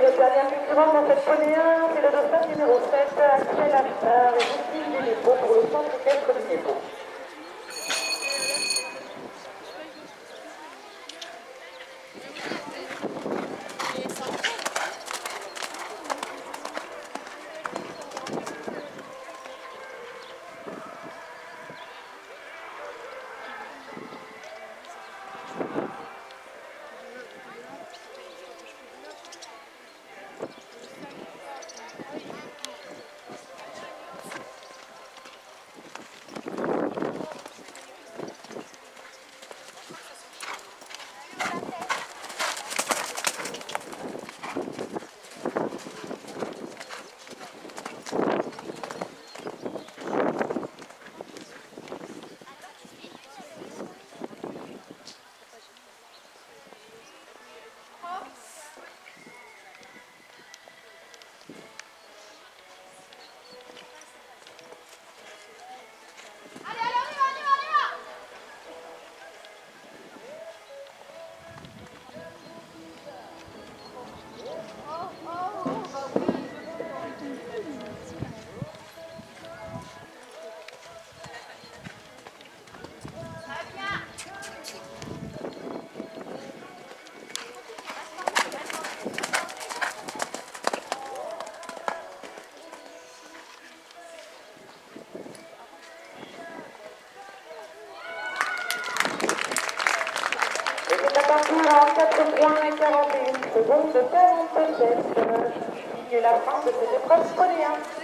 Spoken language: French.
dernière concurrence dans cette ponnée 1, c'est le dauphin numéro 7, Axel Achard et Justine du dépôt pour le centre équestre du dépôt. En 4 points et 41 secondes de 47. Signe la fin de cette épreuve ponnée 1.